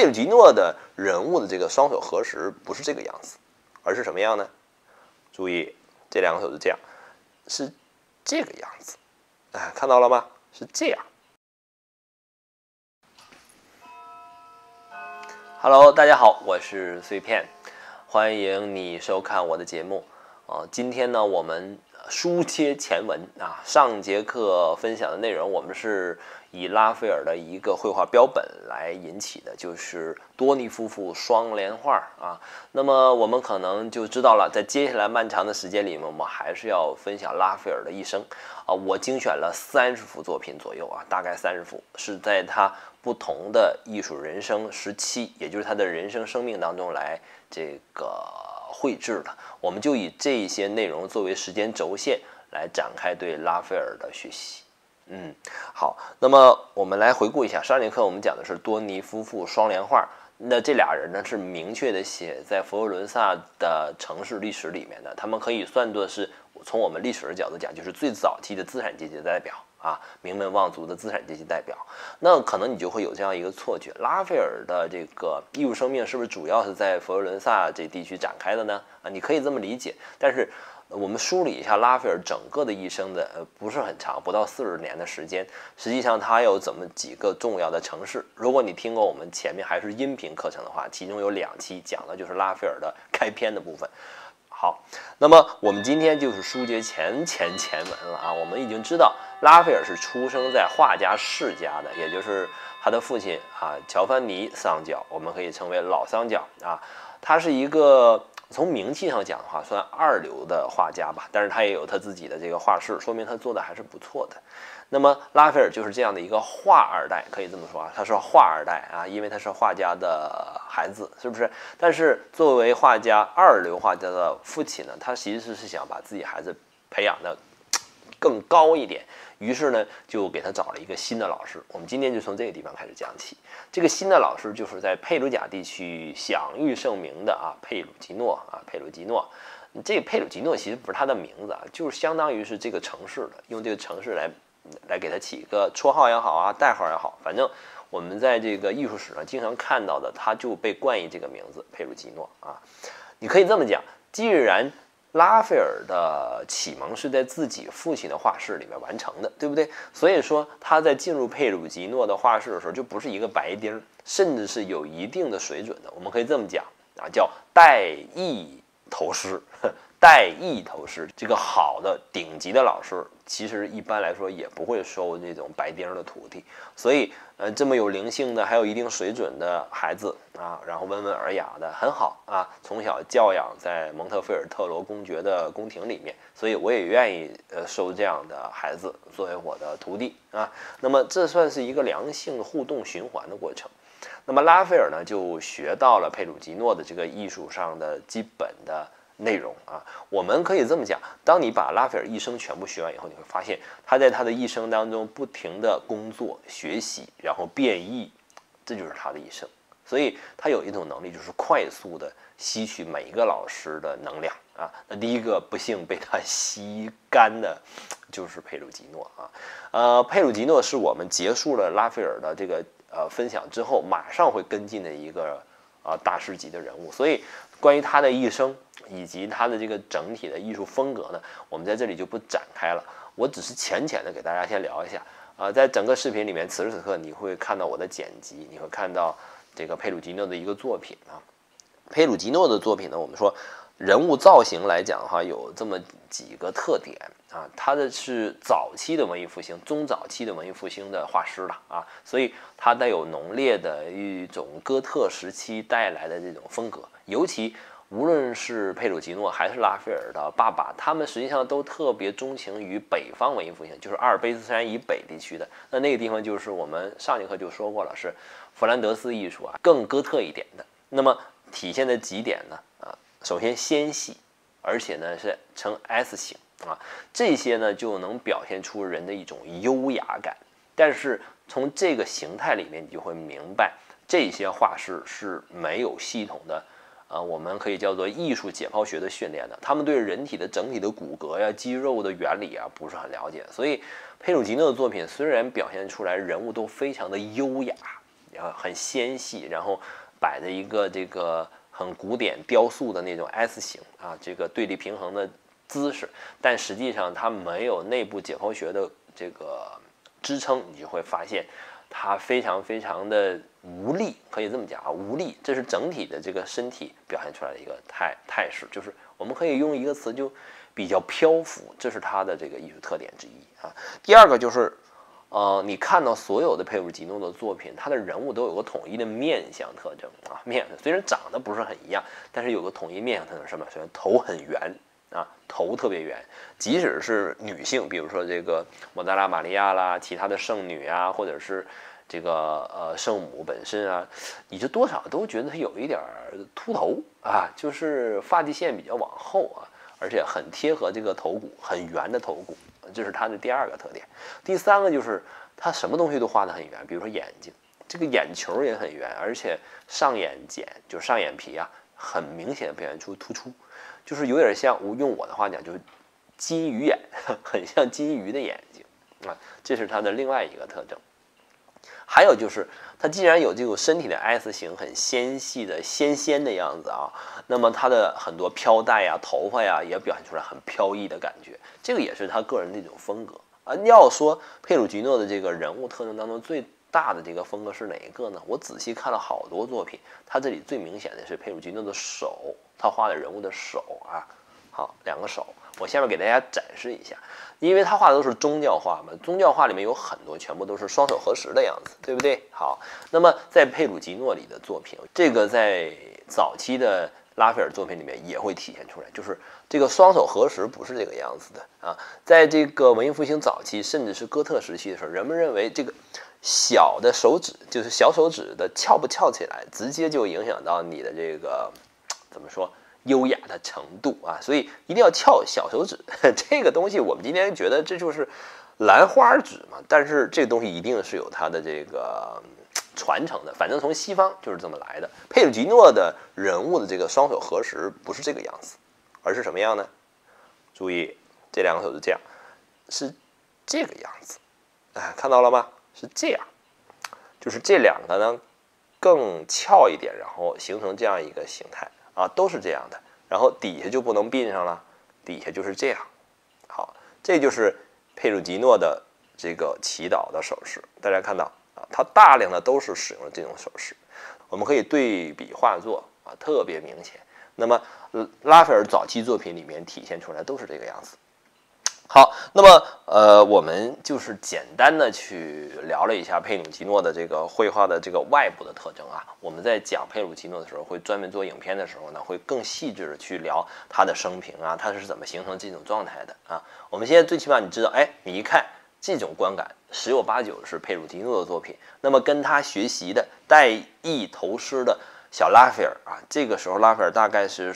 佩鲁吉诺的人物的这个双手合十不是这个样子，而是什么样呢？注意，这两个手是这样，是这个样子，哎，看到了吗？是这样。Hello， 大家好，我是碎片，欢迎你收看我的节目。今天呢，我们书接前文啊，上节课分享的内容，我们是以拉斐尔的一个绘画标本来引起的，就是多尼夫妇双联画啊。那么我们可能就知道了，在接下来漫长的时间里面，我们还是要分享拉斐尔的一生啊。我精选了30幅作品左右啊，大概30幅，是在他不同的艺术人生时期，也就是他的人生生命当中来这个绘制的。我们就以这些内容作为时间轴线来展开对拉斐尔的学习。好，那么我们来回顾一下上节课我们讲的是多尼夫妇双联画。那这俩人呢是明确的写在佛罗伦萨的城市历史里面的，他们可以算作是从我们历史的角度讲，就是最早期的资产阶级的代表啊，名门望族的资产阶级代表。那可能你就会有这样一个错觉，拉斐尔的这个艺术生命是不是主要是在佛罗伦萨这地区展开的呢？你可以这么理解，但是我们梳理一下拉斐尔整个的一生的不是很长，不到40年的时间。实际上他有这么几个重要的城市。如果你听过我们前面还是音频课程的话，其中有2期讲的就是拉斐尔的开篇的部分。好，那么我们今天就是书接前文了啊。我们已经知道拉斐尔是出生在画家世家的，也就是他的父亲啊乔凡尼桑角，我们可以称为老桑角啊。他是一个从名气上讲的话，算2流的画家吧，但是他也有他自己的这个画室，说明他做的还是不错的。那么拉斐尔就是这样的一个画二代，可以这么说啊，他是画二代啊，因为他是画家的孩子，是不是？但是作为画家2流画家的父亲呢，他其实是想把自己孩子培养的更高一点，于是呢就给他找了一个新的老师。我们今天就从这个地方开始讲起。这个新的老师就是在佩鲁贾地区享誉盛名的啊佩鲁吉诺啊佩鲁吉诺。这个佩鲁吉诺其实不是他的名字啊，就是相当于是这个城市的，用这个城市来给他起一个绰号也好啊，代号也好，反正我们在这个艺术史上经常看到的，他就被冠以这个名字佩鲁吉诺啊。你可以这么讲，既然拉斐尔的启蒙是在自己父亲的画室里面完成的，对不对？所以说他在进入佩鲁吉诺的画室的时候，就不是一个白丁，甚至是有一定的水准的。我们可以这么讲啊，叫带艺投师。带艺投师，这个好的顶级的老师，其实一般来说也不会收这种白丁的徒弟。所以这么有灵性的，还有一定水准的孩子啊，然后温文尔雅的，很好啊，从小教养在蒙特菲尔特罗公爵的宫廷里面，所以我也愿意收这样的孩子作为我的徒弟啊。那么这算是一个良性互动循环的过程。那么拉斐尔呢，就学到了佩鲁吉诺的这个艺术上的基本的内容啊。我们可以这么讲，当你把拉斐尔一生全部学完以后，你会发现他在他的一生当中不停的工作、学习，然后变异，这就是他的一生。所以他有一种能力，就是快速的吸取每一个老师的能量啊。那第一个不幸被他吸干的就是佩鲁吉诺啊。佩鲁吉诺是我们结束了拉斐尔的这个分享之后，马上会跟进的一个大师级的人物。所以关于他的一生以及他的这个整体的艺术风格呢，我们在这里就不展开了。我只是浅浅的给大家先聊一下在整个视频里面，此时此刻你会看到我的剪辑，你会看到这个佩鲁吉诺的一个作品啊。佩鲁吉诺的作品呢，我们说人物造型来讲的话，有这么几个特点啊。他的是早期的文艺复兴、中早期的文艺复兴的画师了啊，所以他带有浓烈的一种哥特时期带来的这种风格。尤其无论是佩鲁吉诺还是拉斐尔的爸爸，他们实际上都特别钟情于北方文艺复兴，就是阿尔卑斯山以北地区的。那个地方就是我们上节课就说过了，是弗兰德斯艺术啊，更哥特一点的。那么体现的几点呢？首先纤细，而且呢是呈 S 型啊，这些呢就能表现出人的一种优雅感。但是从这个形态里面，你就会明白，这些画师是没有系统的我们可以叫做艺术解剖学的训练的，他们对人体的整体的骨骼呀、肌肉的原理啊不是很了解，所以佩鲁吉诺的作品虽然表现出来人物都非常的优雅， 很纤细，然后摆着一个这个很古典雕塑的那种 S 型啊，这个对立平衡的姿势，但实际上它没有内部解剖学的这个支撑，你就会发现它非常非常的无力，可以这么讲啊，无力，这是整体的这个身体表现出来的一个态势，就是我们可以用一个词就比较漂浮，这是它的这个艺术特点之一啊。第二个就是。你看到所有的佩鲁吉诺的作品，他的人物都有个统一的面相特征啊，面虽然长得不是很一样，但是有个统一面相特征，什么？首先头很圆啊，头特别圆，即使是女性，比如说这个莫达拉玛利亚啦，其他的圣女啊，或者是这个圣母本身啊，你就多少都觉得她有一点秃头啊，就是发际线比较往后啊，而且很贴合这个头骨，很圆的头骨。这是它的第二个特点。第三个就是它什么东西都画得很圆，比如说眼睛，这个眼球也很圆，而且上眼睑就是上眼皮啊，很明显的表现出突出，就是有点像用我的话讲，就是金鱼眼，很像金鱼的眼睛啊，这是它的另外一个特征。还有就是它既然有这种身体的 S 型，很纤细的纤的样子啊，那么它的很多飘带呀、头发呀，也表现出来很飘逸的感觉，这个也是他个人的一种风格啊。要说佩鲁吉诺的这个人物特征当中最大的这个风格是哪一个呢？我仔细看了好多作品，他这里最明显的是佩鲁吉诺的手，他画的人物的手啊，好，两个手，我下面给大家展示一下。因为他画的都是宗教画嘛，宗教画里面有很多全部都是双手合十的样子，对不对？好，那么在佩鲁吉诺里的作品，这个在早期的拉斐尔作品里面也会体现出来，就是这个双手合十不是这个样子的啊。在这个文艺复兴早期，甚至是哥特时期的时候，人们认为这个小的手指，就是小手指的翘不翘起来，直接就影响到你的这个怎么说？优雅的程度啊，所以一定要翘小手指。这个东西我们今天觉得这就是兰花指嘛，但是这个东西一定是有它的这个传承的，反正从西方就是这么来的。佩鲁吉诺的人物的这个双手合十不是这个样子，而是什么样呢？注意这两个手是这样，是这个样子，哎，看到了吗？是这样，就是这两个呢更翘一点，然后形成这样一个形态。啊，都是这样的，然后底下就不能并上了，底下就是这样。好，这就是佩鲁吉诺的这个祈祷的手势。大家看到啊，他大量的都是使用了这种手势，我们可以对比画作啊，特别明显。那么拉斐尔早期作品里面体现出来都是这个样子。好，那么我们就是简单的去聊了一下佩鲁吉诺的这个绘画的这个外部的特征啊。我们在讲佩鲁吉诺的时候，会专门做影片的时候呢，会更细致的去聊他的生平啊，他是怎么形成这种状态的啊。我们现在最起码你知道，哎，你一看这种观感，十有八九是佩鲁吉诺的作品。那么跟他学习的带艺投师的小拉斐尔啊，这个时候拉斐尔大概是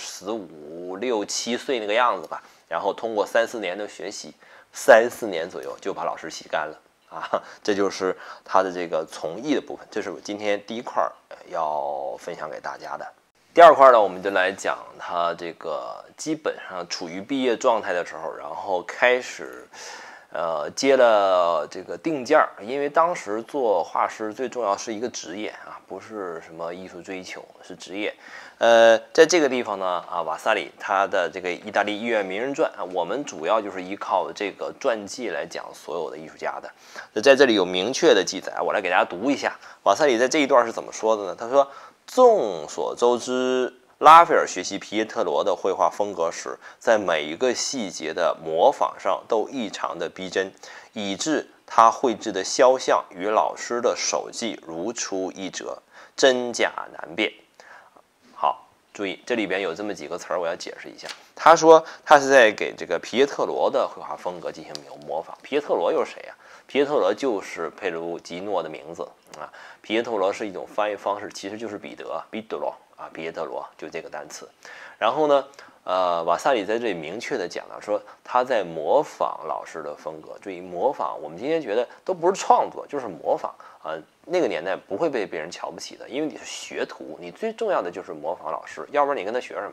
15、6、7岁那个样子吧。然后通过3、4年的学习，3、4年左右就把老师洗干了啊！这就是他的这个从艺的部分，这是我今天第一块要分享给大家的。第二块呢，我们就来讲他这个基本上处于毕业状态的时候，然后开始接了这个定件儿，因为当时做画师最重要是一个职业啊，不是什么艺术追求，是职业。在这个地方呢，啊，瓦萨里他的这个意大利医院名人传啊，我们主要就是依靠这个传记来讲所有的艺术家的。那在这里有明确的记载，我来给大家读一下。瓦萨里在这一段是怎么说的呢？他说：“众所周知，拉斐尔学习皮耶特罗的绘画风格时，在每一个细节的模仿上都异常的逼真，以致他绘制的肖像与老师的手迹如出一辙，真假难辨。”好，注意这里边有这么几个词儿，我要解释一下。他说他是在给这个皮耶特罗的绘画风格进行模仿。皮耶特罗又是谁呀？皮耶特罗就是佩鲁吉诺的名字啊。皮耶特罗是一种翻译方式，其实就是彼得，彼得罗啊，皮耶特罗就这个单词。然后呢，瓦萨里在这里明确的讲到说他在模仿老师的风格。注意模仿，我们今天觉得都不是创作，就是模仿啊。那个年代不会被别人瞧不起的，因为你是学徒，你最重要的就是模仿老师，要不然你跟他学什么呀？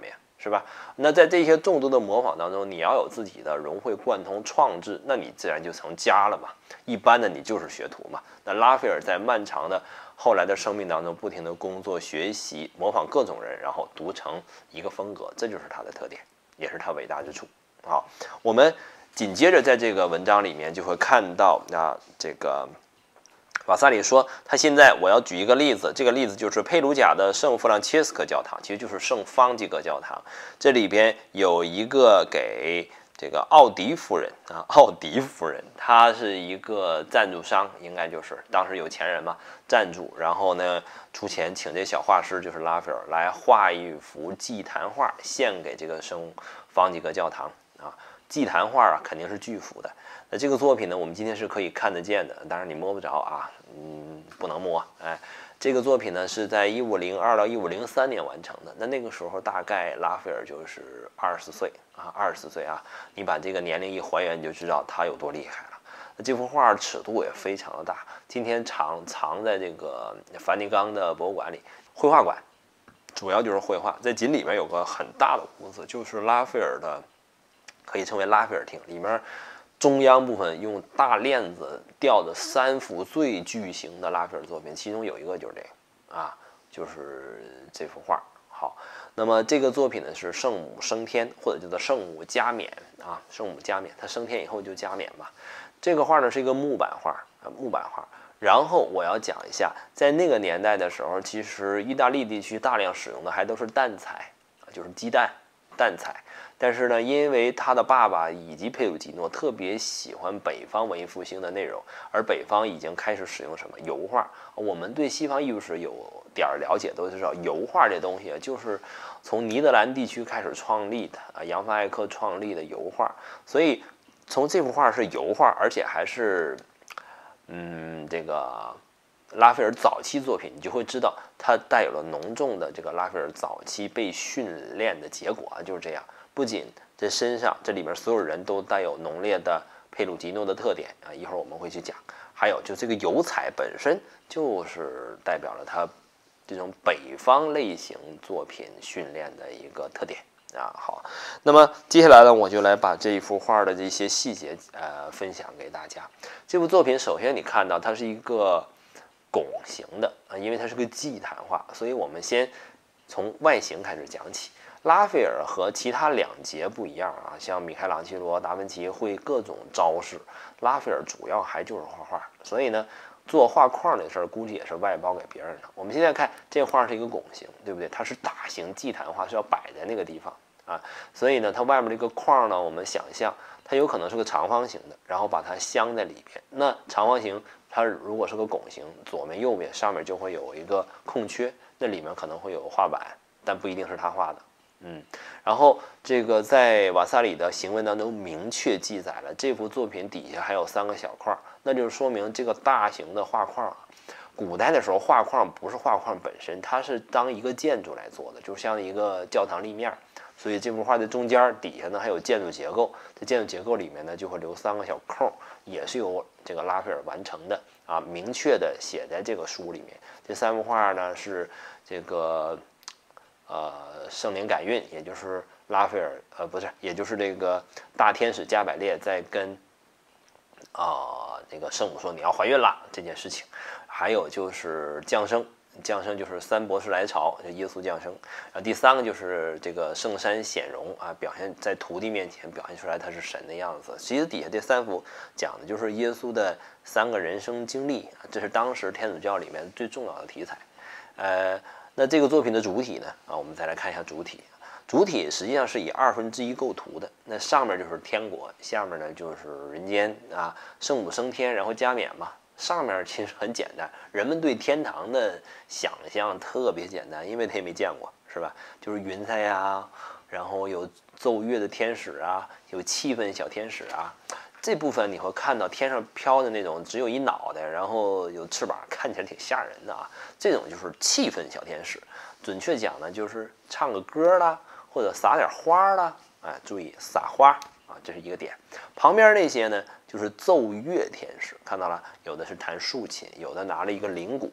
是吧？那在这些众多的模仿当中，你要有自己的融会贯通创制，那你自然就成家了嘛。一般的你就是学徒嘛。那拉斐尔在漫长的后来的生命当中，不停的工作、学习、模仿各种人，然后独成一个风格，这就是他的特点，也是他伟大之处。好，我们紧接着在这个文章里面就会看到这个瓦萨里说，他现在我要举一个例子，这个例子就是佩鲁贾的圣弗朗切斯科教堂，其实就是圣方济各教堂。这里边有一个给这个奥迪夫人奥迪夫人，她是一个赞助商，应该就是当时有钱人嘛，赞助，然后呢出钱请这小画师，就是拉斐尔来画一幅祭坛画，献给这个圣方济各教堂啊。祭坛画肯定是巨幅的。那这个作品呢，我们今天是可以看得见的，当然你摸不着啊，不能摸。这个作品呢是在1502到1503年完成的。那个时候大概拉斐尔就是20岁，20岁啊，你把这个年龄一还原，你就知道他有多厉害了。那这幅画尺度也非常的大，今天藏在这个梵蒂冈的博物馆里，绘画馆，主要就是绘画。在井里面有个很大的屋子，就是拉斐尔的，可以称为拉斐尔厅，里面中央部分用大链子吊的3幅最巨型的拉斐尔作品，其中有一个就是这个就是这幅画。好，那么这个作品呢是圣母升天，或者叫做圣母加冕圣母加冕，它升天以后就加冕嘛。这个画呢是一个木板画。然后我要讲一下，在那个年代的时候，其实意大利地区大量使用的还都是蛋彩，就是鸡蛋蛋彩。但是呢，因为他的爸爸以及佩鲁吉诺特别喜欢北方文艺复兴的内容，而北方已经开始使用什么油画。我们对西方艺术史有点了解，都知道油画这东西就是从尼德兰地区开始创立的扬凡艾克创立的油画。所以从这幅画是油画，而且还是这个拉斐尔早期作品，你就会知道它带有了浓重的这个拉斐尔早期被训练的结果就是这样。不仅这身上这里面所有人都带有浓烈的佩鲁吉诺的特点一会儿我们会去讲。还有就这个油彩本身就是代表了它这种北方类型作品训练的一个特点好，那么接下来呢，我就来把这一幅画的这些细节分享给大家。这幅作品首先你看到它是一个拱形的因为它是个祭坛画，所以我们先从外形开始讲起。拉斐尔和其他2杰不一样像米开朗基罗、达芬奇会各种招式，拉斐尔主要还就是画画，所以呢，做画框的事儿估计也是外包给别人的。我们现在看这画是一个拱形，对不对？它是大型祭坛画，是要摆在那个地方所以呢，它外面这个框呢，我们想象它有可能是个长方形的，然后把它镶在里边。那长方形它如果是个拱形，左面右面上面就会有一个空缺，那里面可能会有画板，但不一定是他画的。然后这个在瓦萨里的行文当中明确记载了这幅作品底下还有3个小框，那就是说明这个大型的画框古代的时候画框不是画框本身，它是当一个建筑来做的，就像一个教堂立面。所以这幅画的中间底下呢还有建筑结构，在建筑结构里面呢就会留3个小空，也是由这个拉斐尔完成的明确的写在这个书里面。这3幅画呢是这个圣灵感孕，也就是拉斐尔不是，也就是这个大天使加百列在跟这个圣母说你要怀孕了这件事情。还有就是降生就是3博士来朝，就耶稣降生。然后第3个就是这个圣山显荣表现在徒弟面前表现出来他是神的样子。其实底下这3幅讲的就是耶稣的3个人生经历这是当时天主教里面最重要的题材。那这个作品的主体呢我们再来看一下主体。主体实际上是以1/2构图的，那上面就是天国，下面呢就是人间圣母升天，然后加冕嘛。上面其实很简单，人们对天堂的想象特别简单，因为他也没见过，是吧？就是云彩然后有奏乐的天使有气氛小天使这部分你会看到天上飘的那种只有一脑袋，然后有翅膀，看起来挺吓人的这种就是气氛小天使。准确讲呢，就是唱个歌啦，或者撒点花啦，注意撒花这是一个点。旁边那些呢，就是奏乐天使，看到了，有的是弹竖琴，有的拿了一个铃鼓，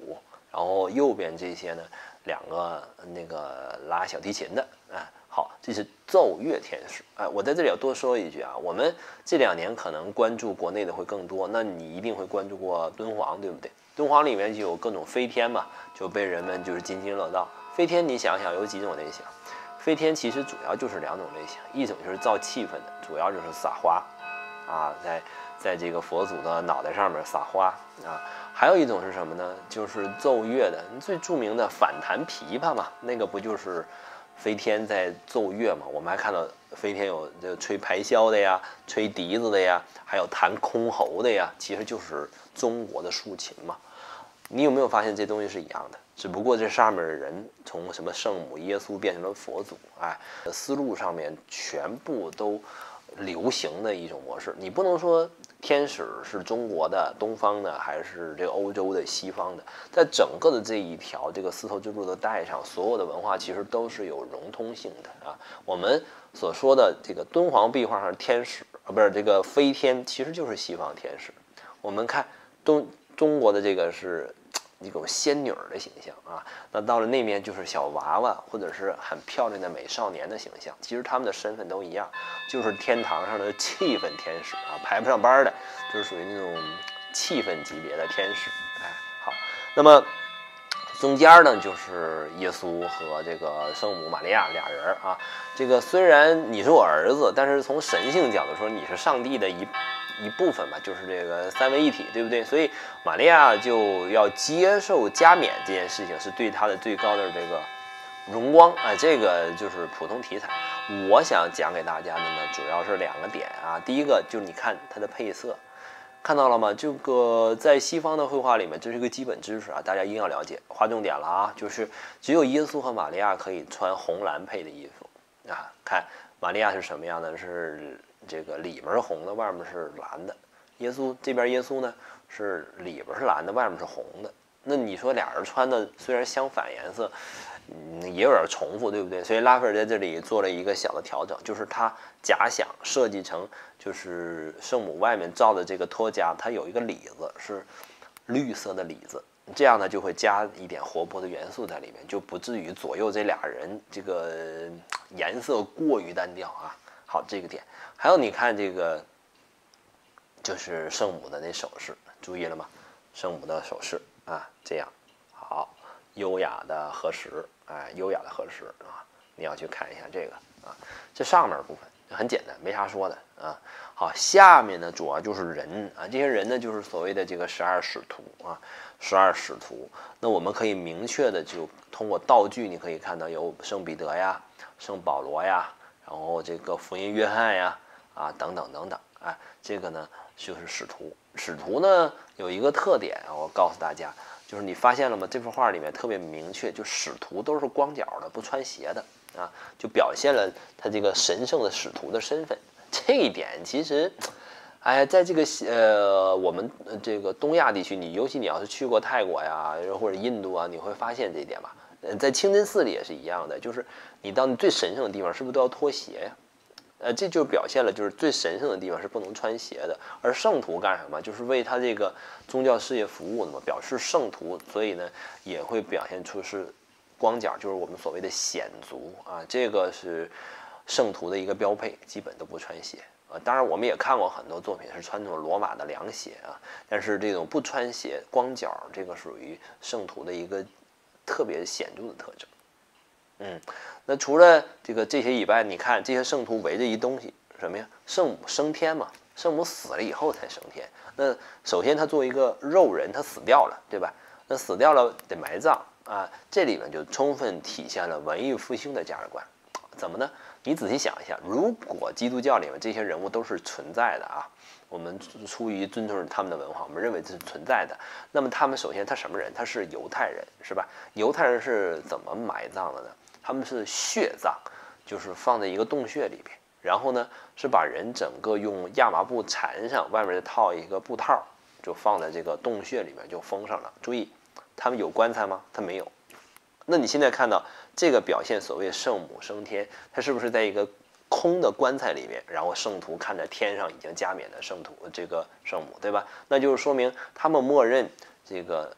然后右边这些呢两个那个拉小提琴的，好，这是奏乐天使。我在这里要多说一句啊，我们这2年可能关注国内的会更多，那你一定会关注过敦煌，对不对？敦煌里面就有各种飞天嘛，就被人们就是津津乐道。飞天你想想有几种类型？飞天其实主要就是2种类型，一种就是造气氛的，主要就是撒花，在这个佛祖的脑袋上面撒花啊。还有一种是什么呢？就是奏乐的，最著名的反弹琵琶嘛，那个不就是飞天在奏乐嘛？我们还看到飞天有这吹排箫的呀，吹笛子的呀，还有弹箜篌的呀，其实就是中国的竖琴嘛。你有没有发现这东西是一样的？只不过这上面的人从什么圣母耶稣变成了佛祖，思路上面全部都流行的一种模式。你不能说天使是中国的、东方的，还是这个欧洲的、西方的，在整个的这一条这个丝绸之路的带上，所有的文化其实都是有融通性的啊。我们所说的这个敦煌壁画上天使不是这个飞天，其实就是西方天使。我们看中国的这个是一种仙女的形象啊，那到了那面就是小娃娃或者是很漂亮的美少年的形象，其实他们的身份都一样，就是天堂上的气氛天使啊，排不上班的，就是属于那种气氛级别的天使。好，那么中间呢就是耶稣和这个圣母玛利亚俩人啊，这个虽然你是我儿子，但是从神性角度说你是上帝的一部分吧，就是这个3位一体，对不对？所以玛利亚就要接受加冕这件事情，是对她的最高的这个荣光这个就是普通题材。我想讲给大家的呢，主要是2个点啊。第一个就是你看它的配色，看到了吗？这个在西方的绘画里面，这是一个基本知识啊，大家一定要了解。划重点了啊，就是只有耶稣和玛利亚可以穿红蓝配的衣服啊。看玛利亚是什么样的？是这个里面是红的，外面是蓝的。耶稣这边耶稣呢是里边是蓝的，外面是红的。那你说俩人穿的虽然相反颜色，也有点重复，对不对？所以拉斐尔在这里做了一个小的调整，就是他假想设计成就是圣母外面罩的这个托枷，它有一个里子是绿色的里子，这样呢就会加一点活泼的元素在里面，就不至于左右这俩人这个颜色过于单调啊。好，这个点。还有你看这个就是圣母的那手势，注意了吗？圣母的手势啊，这样好，优雅的合十，优雅的合十啊，你要去看一下这个啊。这上面部分很简单，没啥说的啊。好，下面呢主要就是人啊，这些人呢就是所谓的这个12使徒啊，12使徒。那我们可以明确的就通过道具，你可以看到有圣彼得呀、圣保罗呀，然后这个福音约翰呀。等等等等，这个呢就是使徒。使徒呢有一个特点我告诉大家，就是你发现了吗？这幅画里面特别明确，就使徒都是光脚的，不穿鞋的就表现了他这个神圣的使徒的身份。这一点其实，在这个我们这个东亚地区，尤其你要是去过泰国呀或者印度啊，你会发现这一点吧。在清真寺里也是一样的，就是你到你最神圣的地方，是不是都要脱鞋呀？这就表现了就是最神圣的地方是不能穿鞋的，而圣徒干什么？就是为他这个宗教事业服务的嘛，表示圣徒，所以呢也会表现出是光脚，就是我们所谓的显足这个是圣徒的一个标配，基本都不穿鞋当然我们也看过很多作品是穿这种罗马的凉鞋但是这种不穿鞋光脚，这个属于圣徒的一个特别显著的特征。那除了这些以外，你看这些圣徒围着一东西什么呀？圣母升天嘛，圣母死了以后才升天。那首先他作为一个肉人，他死掉了，对吧？那死掉了得埋葬这里面就充分体现了文艺复兴的价值观。怎么呢？你仔细想一下，如果基督教里面这些人物都是存在的我们出于尊重他们的文化，我们认为这是存在的。那么他们首先他什么人？他是犹太人，是吧？犹太人是怎么埋葬的呢？他们是血葬，就是放在一个洞穴里边，然后呢是把人整个用亚麻布缠上，外面再套一个布套，就放在这个洞穴里面就封上了。注意，他们有棺材吗？他没有。那你现在看到这个表现所谓圣母升天，他是不是在一个空的棺材里面，然后圣徒看着天上已经加冕的圣母，对吧？那就是说明他们默认这个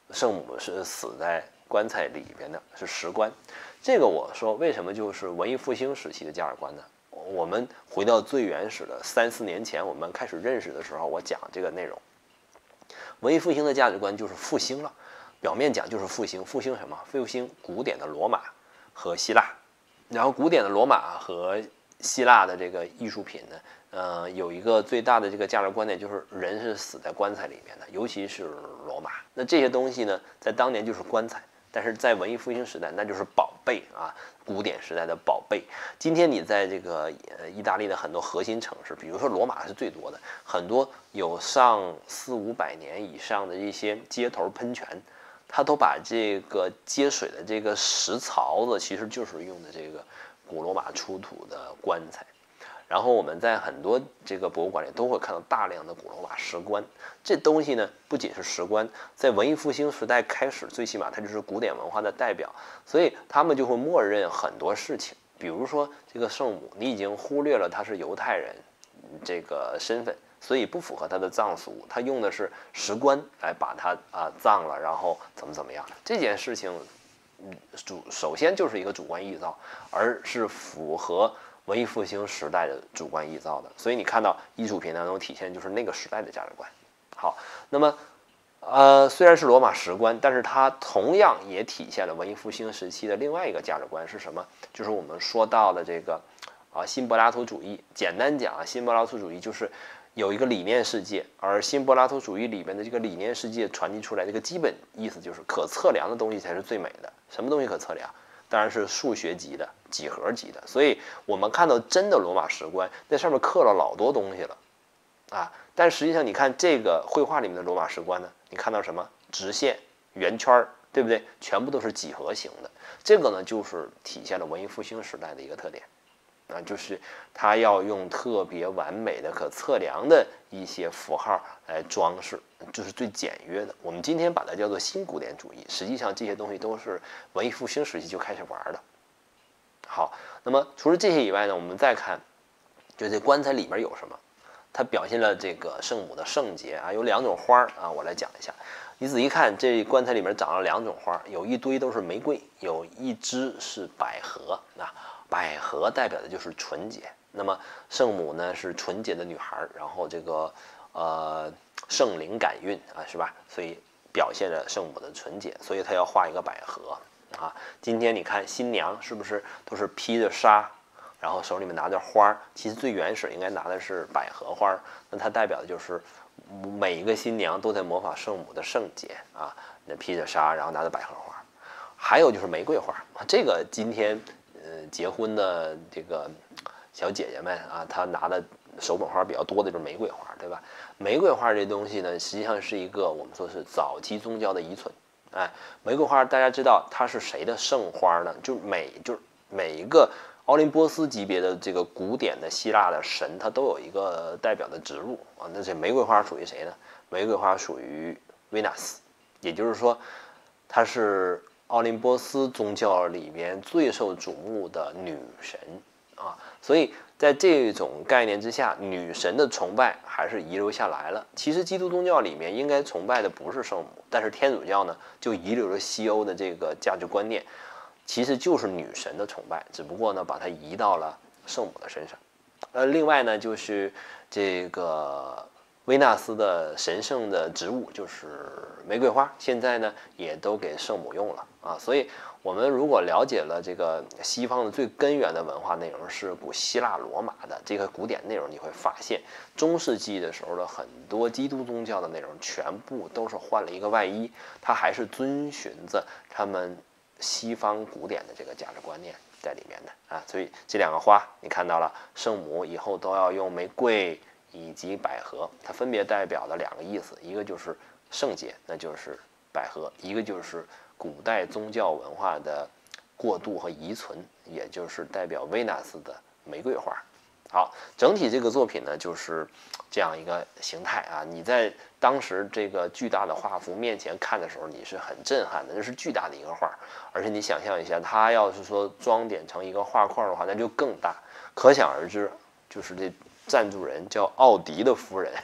圣母是死在棺材里边的，是石棺。这个我说为什么就是文艺复兴时期的价值观呢？我们回到最原始的3、4年前，我们开始认识的时候，我讲这个内容。文艺复兴的价值观就是复兴了，表面讲就是复兴，复兴什么？复兴古典的罗马和希腊。然后古典的罗马和希腊的这个艺术品呢，有一个最大的这个价值观点，就是人是死在棺材里面的，尤其是罗马。那这些东西呢，在当年就是棺材。但是在文艺复兴时代，那就是宝贝啊，古典时代的宝贝。今天你在这个意大利的很多核心城市，比如说罗马是最多的，很多有上400、500年以上的一些街头喷泉，它都把这个接水的这个石槽子，其实就是用的这个古罗马出土的棺材。然后我们在很多这个博物馆里都会看到大量的古罗马石棺，这东西呢不仅是石棺，在文艺复兴时代开始，最起码它就是古典文化的代表，所以他们就会默认很多事情，比如说这个圣母，你已经忽略了她是犹太人这个身份，所以不符合他的葬俗，他用的是石棺来把他葬了，然后怎么样，这件事情首先就是一个主观臆造，而是符合文艺复兴时代的主观臆造的，所以你看到艺术品当中体现就是那个时代的价值观。好，那么虽然是罗马石棺，但是它同样也体现了文艺复兴时期的另外一个价值观是什么？就是我们说到的这个新柏拉图主义。简单讲新柏拉图主义就是有一个理念世界，而新柏拉图主义里面的这个理念世界传递出来这个基本意思就是可测量的东西才是最美的。什么东西可测量？当然是数学级的、几何级的。所以我们看到真的罗马石棺，那上面刻了老多东西了但实际上你看这个绘画里面的罗马石棺呢，你看到什么？直线、圆圈，对不对？全部都是几何形的。这个呢，就是体现了文艺复兴时代的一个特点就是它要用特别完美的、可测量的一些符号来装饰，就是最简约的。我们今天把它叫做新古典主义，实际上这些东西都是文艺复兴时期就开始玩的。好，那么除了这些以外呢，我们再看，就这棺材里面有什么？它表现了这个圣母的圣洁有2种花我来讲一下。你仔细看，这棺材里面长了2种花，有一堆都是玫瑰，有一枝是百合百合代表的就是纯洁。那么圣母呢是纯洁的女孩，然后这个圣灵感孕是吧？所以表现着圣母的纯洁，所以她要画一个百合今天你看新娘是不是都是披着纱，然后手里面拿着花？其实最原始应该拿的是百合花，那它代表的就是每一个新娘都在模仿圣母的圣洁那披着纱，然后拿着百合花。还有就是玫瑰花，这个今天结婚的这个小姐姐们她拿的手捧花比较多的就是玫瑰花，对吧？玫瑰花这东西呢，实际上是一个我们说是早期宗教的遗存。玫瑰花大家知道它是谁的圣花呢？就是每一个奥林波斯级别的这个古典的希腊的神，它都有一个代表的植物那这玫瑰花属于谁呢？玫瑰花属于维纳斯，也就是说，它是奥林波斯宗教里面最受瞩目的女神所以在这种概念之下，女神的崇拜还是遗留下来了。其实基督宗教里面应该崇拜的不是圣母，但是天主教呢就遗留了西欧的这个价值观念，其实就是女神的崇拜，只不过呢把它移到了圣母的身上。另外呢就是这个维纳斯的神圣的植物就是玫瑰花，现在呢也都给圣母用了所以我们如果了解了这个西方的最根源的文化内容是古希腊罗马的这个古典内容，你会发现中世纪的时候的很多基督宗教的内容全部都是换了一个外衣，它还是遵循着他们西方古典的这个价值观念在里面的所以这2个花你看到了，圣母以后都要用玫瑰以及百合，它分别代表了2个意思，一个就是圣洁，那就是百合；一个就是古代宗教文化的过渡和遗存，也就是代表维纳斯的玫瑰花。好，整体这个作品呢就是这样一个形态你在当时这个巨大的画幅面前看的时候，你是很震撼的，那是巨大的一个画，而且你想象一下，它要是说装点成一个画块的话，那就更大，可想而知，就是这赞助人叫奥迪的夫人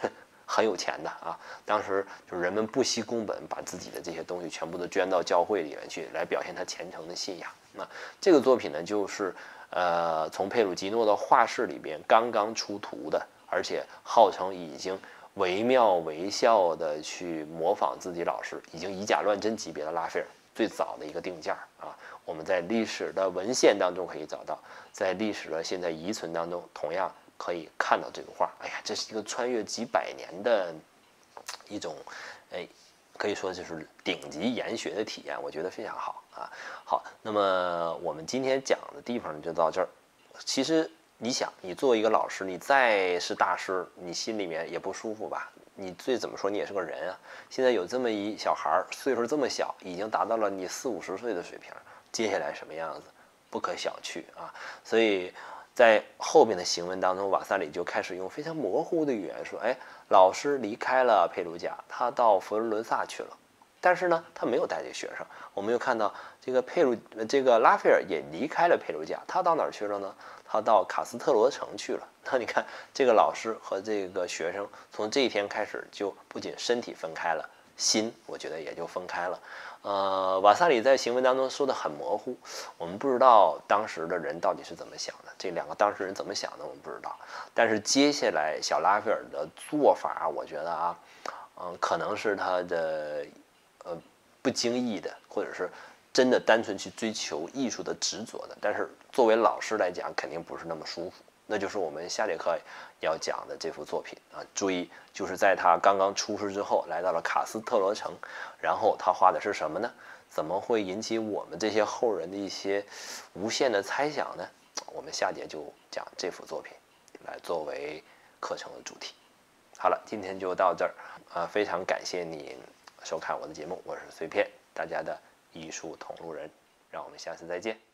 很有钱的啊。当时就是人们不惜工本，把自己的这些东西全部都捐到教会里面去，来表现他虔诚的信仰。那这个作品呢，就是从佩鲁吉诺的画室里边刚刚出土的，而且号称已经惟妙惟肖的去模仿自己老师，已经以假乱真级别的拉斐尔最早的一个定件啊。我们在历史的文献当中可以找到，在历史的现在遗存当中同样可以看到这个画。哎呀，这是一个穿越几百年的一种，可以说就是顶级研学的体验，我觉得非常好啊。好，那么我们今天讲的地方就到这儿。其实你想，你作为一个老师，你再是大师，你心里面也不舒服吧？你最怎么说，你也是个人啊。现在有这么一小孩，岁数这么小，已经达到了你40-50岁的水平，接下来什么样子，不可小觑啊。所以在后面的行文当中，瓦萨里就开始用非常模糊的语言说：“哎，老师离开了佩鲁贾，他到佛罗伦萨去了。但是呢，他没有带这学生。我们又看到这个拉斐尔也离开了佩鲁贾，他到哪儿去了呢？他到卡斯特罗城去了。那你看，这个老师和这个学生从这一天开始，就不仅身体分开了，心我觉得也就分开了。瓦萨里在行文当中说的很模糊，我们不知道当时的人到底是怎么想的，这两个当事人怎么想的，我们不知道。但是接下来小拉斐尔的做法，我觉得啊，可能是他的不经意的，或者是真的单纯去追求艺术的执着的。但是作为老师来讲，肯定不是那么舒服。那就是我们下节课要讲的这幅作品啊。注意，就是在他刚刚出师之后，来到了卡斯特罗城，然后他画的是什么呢？怎么会引起我们这些后人的一些无限的猜想呢？我们下节就讲这幅作品，来作为课程的主题。好了，今天就到这儿，非常感谢你收看我的节目，我是碎片，大家的艺术同路人，让我们下次再见。